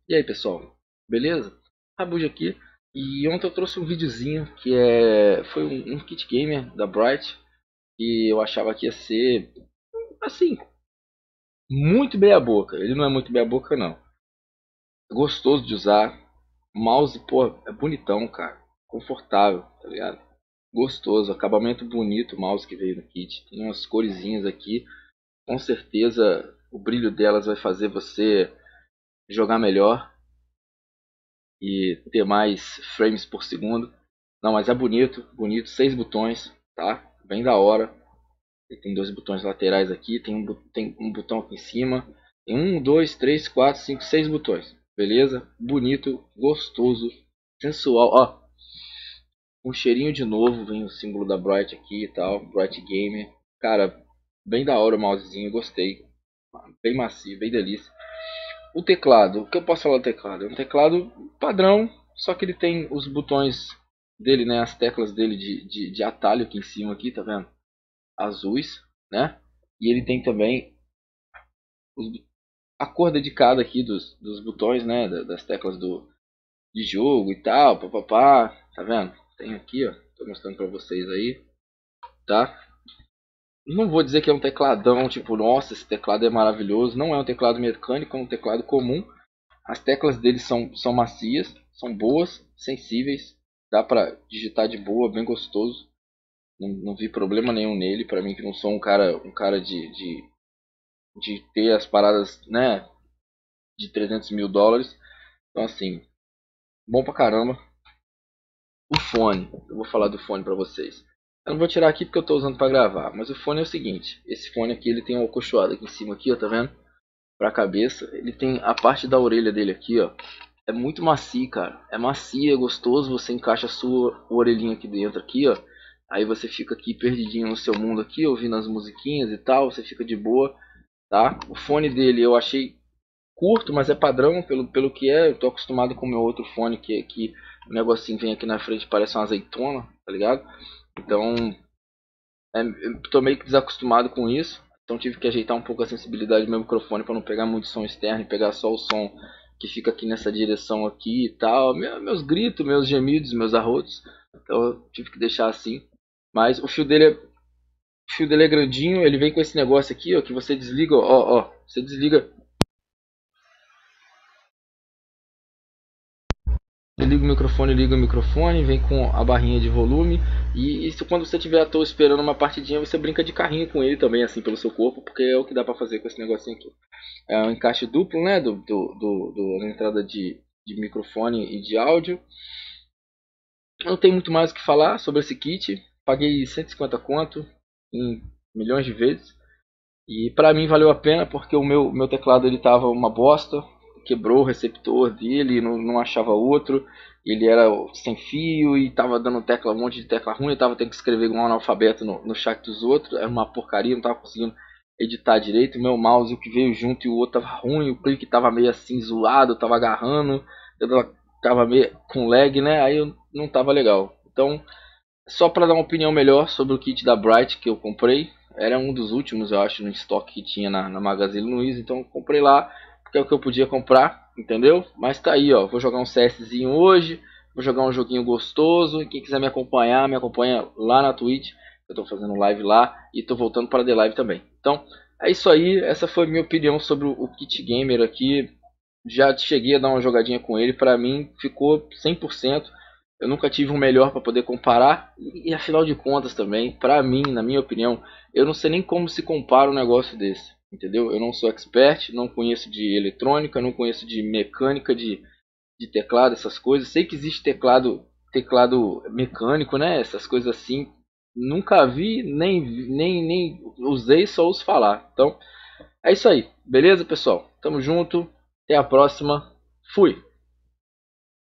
E aí pessoal, beleza? Rabuja aqui. E ontem eu trouxe um videozinho foi um kit gamer da Bright que eu achava que ia ser assim, muito meia boca. Ele não é muito meia boca não. É gostoso de usar. O mouse, pô, é bonitão, cara. Confortável, tá ligado? Gostoso, acabamento bonito, o mouse que veio no kit. Tem umas coresinhas aqui. Com certeza o brilho delas vai fazer você jogar melhor e ter mais frames por segundo. Não, mas é bonito, bonito, 6 botões, tá? Bem da hora. Ele tem 2 botões laterais aqui, tem um botão aqui em cima. Tem 1, 2, 3, 4, 5, 6 botões. Beleza? Bonito, gostoso, sensual. Ó, um cheirinho de novo, vem o símbolo da Bright aqui e tal, Bright Gamer. Cara, bem da hora o mousezinho, gostei. Bem macio, bem delícia. O teclado, o que eu posso falar do teclado? É um teclado padrão, só que ele tem os botões dele, né, as teclas dele de atalho aqui em cima, aqui, tá vendo? Azuis, né? E ele tem também os- a cor dedicada aqui dos botões, né, das teclas de jogo e tal, papapá, tá vendo? Tem aqui, ó, tô mostrando pra vocês aí, tá? Não vou dizer que é um tecladão, tipo, nossa, esse teclado é maravilhoso. Não é um teclado mecânico, é um teclado comum. As teclas dele são macias, são boas, sensíveis, dá pra digitar de boa, bem gostoso. Não vi problema nenhum nele, pra mim que não sou um cara de ter as paradas, né, de 300 mil dólares. Então assim, bom pra caramba. O fone, eu vou falar do fone pra vocês. Eu não vou tirar aqui porque eu tô usando pra gravar, mas o fone é o seguinte, esse fone aqui ele tem um acolchoado aqui em cima aqui, ó, tá vendo? Pra cabeça, ele tem a parte da orelha dele aqui, ó. É muito macio, cara. É macio, é gostoso. Você encaixa a sua orelhinha aqui dentro, aqui, ó. Aí você fica aqui perdidinho no seu mundo aqui, ouvindo as musiquinhas e tal. Você fica de boa, tá? O fone dele eu achei curto, mas é padrão pelo que é. Eu tô acostumado com o meu outro fone, que o negocinho vem aqui na frente, parece uma azeitona, tá ligado? Então, eu tô meio que desacostumado com isso. Então tive que ajeitar um pouco a sensibilidade do meu microfone para não pegar muito som externo e pegar só o som que fica aqui nessa direção aqui e tal. Meus gritos, meus gemidos, meus arrotos. Então eu tive que deixar assim. Mas o fio dele é grandinho, ele vem com esse negócio aqui, ó, que você desliga, ó, você liga o microfone, vem com a barrinha de volume. E isso quando você estiver à toa esperando uma partidinha, você brinca de carrinho com ele também, assim, pelo seu corpo, porque é o que dá pra fazer com esse negocinho aqui. É um encaixe duplo, né, da entrada de microfone e de áudio. Não tem muito mais o que falar sobre esse kit. Paguei 150 conto em milhões de vezes. E pra mim valeu a pena porque o meu teclado ele tava uma bosta, quebrou o receptor dele, não achava outro, ele era sem fio e tava dando tecla, um monte de tecla ruim, eu tava tendo que escrever igual um analfabeto no chat dos outros, era uma porcaria, não tava conseguindo editar direito, o meu mouse o que veio junto e o outro tava ruim, o clique tava meio assim zoado, tava agarrando, eu tava meio com lag, né? Aí eu não tava legal. Então só para dar uma opinião melhor sobre o kit da Bright que eu comprei, era um dos últimos, eu acho, no estoque que tinha na Magazine Luiza, então eu comprei lá, porque é o que eu podia comprar, entendeu? Mas tá aí, ó, vou jogar um CSzinho hoje, vou jogar um joguinho gostoso, e quem quiser me acompanha lá na Twitch, eu tô fazendo live lá, e tô voltando para The Live também. Então, é isso aí, essa foi minha opinião sobre o kit gamer aqui, já cheguei a dar uma jogadinha com ele, pra mim ficou 100%. Eu nunca tive um melhor para poder comparar e afinal de contas também, pra mim, na minha opinião, eu não sei nem como se compara um negócio desse, entendeu? Eu não sou expert, não conheço de eletrônica, não conheço de mecânica de teclado, essas coisas. Sei que existe teclado mecânico, né? Essas coisas assim. Nunca vi, nem usei, só ouço falar. Então, é isso aí. Beleza, pessoal? Tamo junto. Até a próxima. Fui.